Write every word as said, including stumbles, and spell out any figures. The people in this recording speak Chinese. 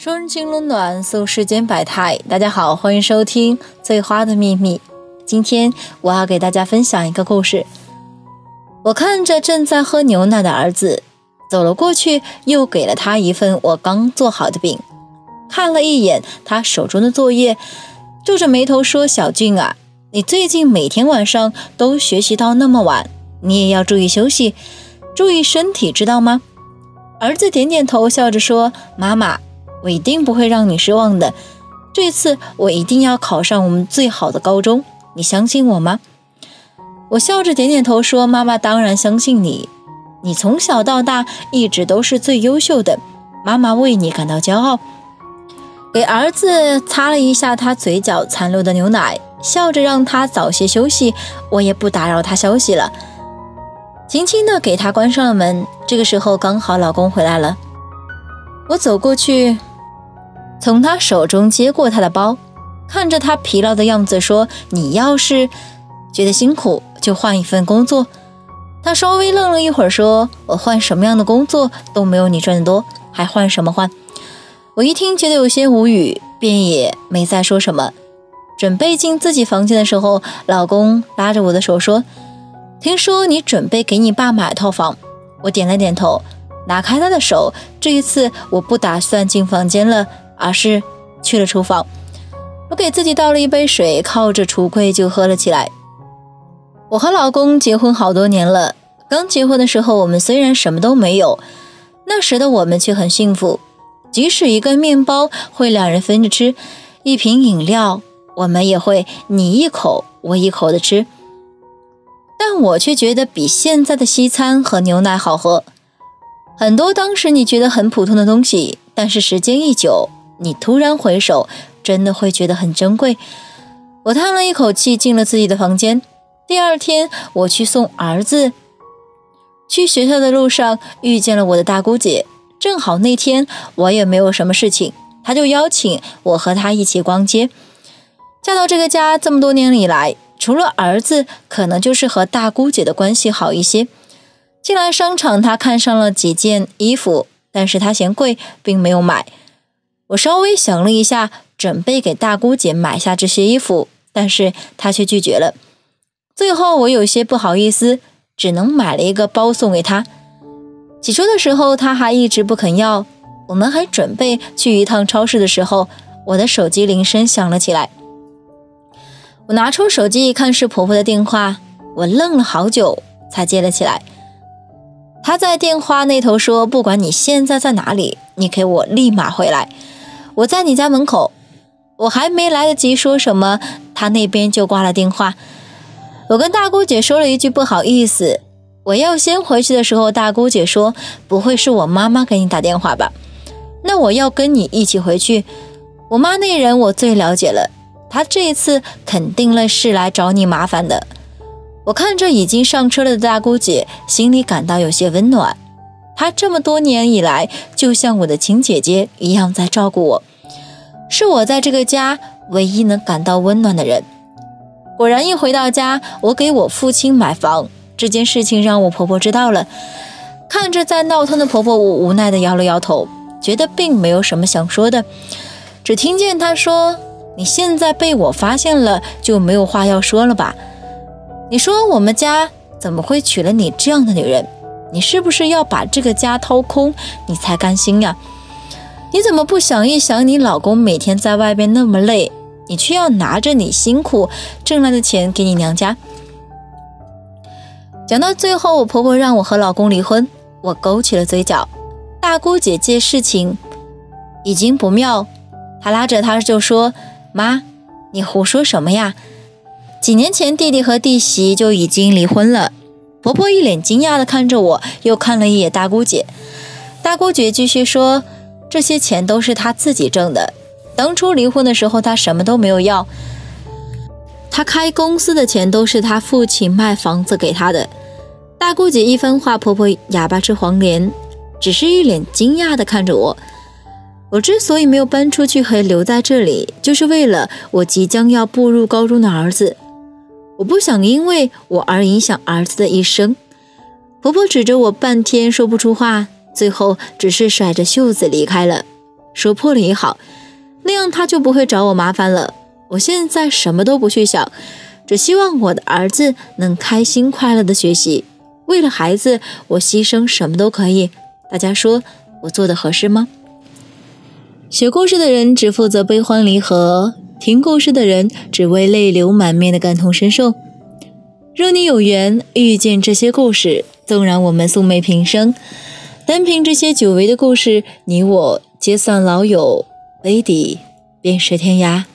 说人情冷暖，搜世间百态。大家好，欢迎收听醉花的秘密。今天我要给大家分享一个故事。我看着正在喝牛奶的儿子，走了过去，又给了他一份我刚做好的饼。看了一眼他手中的作业，皱着眉头说：小俊啊，你最近每天晚上都学习到那么晚，你也要注意休息，注意身体，知道吗？儿子点点头，笑着说：妈妈，我一定不会让你失望的，这次我一定要考上我们最好的高中，你相信我吗？我笑着点点头说：妈妈当然相信你，你从小到大一直都是最优秀的，妈妈为你感到骄傲。给儿子擦了一下他嘴角残留的牛奶，笑着让他早些休息，我也不打扰他休息了，轻轻地给他关上了门。这个时候刚好老公回来了，我走过去，从他手中接过他的包，看着他疲劳的样子说：你要是觉得辛苦就换一份工作。他稍微愣了一会儿说：我换什么样的工作都没有你赚得多，还换什么换？我一听觉得有些无语，便也没再说什么。准备进自己房间的时候，老公拉着我的手说：听说你准备给你爸买套房。我点了点头，拿开他的手，这一次我不打算进房间了，而是去了厨房。我给自己倒了一杯水，靠着橱柜就喝了起来。我和老公结婚好多年了，刚结婚的时候我们虽然什么都没有，那时的我们却很幸福，即使一个面包会两人分着吃，一瓶饮料我们也会你一口我一口的吃。但我却觉得比现在的西餐和牛奶好喝。很多当时你觉得很普通的东西，但是时间一久，你突然回首，真的会觉得很珍贵。我叹了一口气，进了自己的房间。第二天我去送儿子去学校的路上，遇见了我的大姑姐，正好那天我也没有什么事情，她就邀请我和她一起逛街。嫁到这个家这么多年以来，除了儿子，可能就是和大姑姐的关系好一些。进来商场，她看上了几件衣服，但是她嫌贵，并没有买。我稍微想了一下，准备给大姑姐买下这些衣服，但是她却拒绝了。最后我有些不好意思，只能买了一个包送给她。起初的时候她还一直不肯要，我们还准备去一趟超市的时候，我的手机铃声响了起来。我拿出手机一看是婆婆的电话，我愣了好久才接了起来。她在电话那头说：不管你现在在哪里，你给我立马回来，我在你家门口。我还没来得及说什么，她那边就挂了电话。我跟大姑姐说了一句不好意思，我要先回去的时候，大姑姐说：不会是我妈妈给你打电话吧？那我要跟你一起回去。我妈那人我最了解了，她这一次肯定了是来找你麻烦的。我看着已经上车了的大姑姐，心里感到有些温暖。她这么多年以来，就像我的亲姐姐一样在照顾我，是我在这个家唯一能感到温暖的人。果然一回到家，我给我父亲买房这件事情让我婆婆知道了。看着在闹腾的婆婆，我无奈地摇了摇头，觉得并没有什么想说的，只听见她说：你现在被我发现了，就没有话要说了吧？你说我们家怎么会娶了你这样的女人？你是不是要把这个家掏空你才甘心呀？你怎么不想一想，你老公每天在外边那么累，你却要拿着你辛苦挣来的钱给你娘家？讲到最后，我婆婆让我和老公离婚，我勾起了嘴角。大姑姐见事情已经不妙，她拉着她就说：妈，你胡说什么呀？几年前弟弟和弟媳就已经离婚了。婆婆一脸惊讶地看着我，又看了一眼大姑姐。大姑姐继续说：这些钱都是她自己挣的，当初离婚的时候她什么都没有要，她开公司的钱都是她父亲卖房子给她的。大姑姐一番话，婆婆哑巴吃黄连，只是一脸惊讶地看着我。我之所以没有搬出去和留在这里，就是为了我即将要步入高中的儿子。我不想因为我而影响儿子的一生。婆婆指着我半天说不出话，最后只是甩着袖子离开了。 说破了也好，那样他就不会找我麻烦了。我现在什么都不去想，只希望我的儿子能开心快乐的学习。为了孩子，我牺牲什么都可以。大家说我做的合适吗？写故事的人只负责悲欢离合，听故事的人只为泪流满面的感同身受。若你有缘遇见这些故事，纵然我们素昧平生，单凭这些久违的故事，你我皆算老友，为敌便是天涯。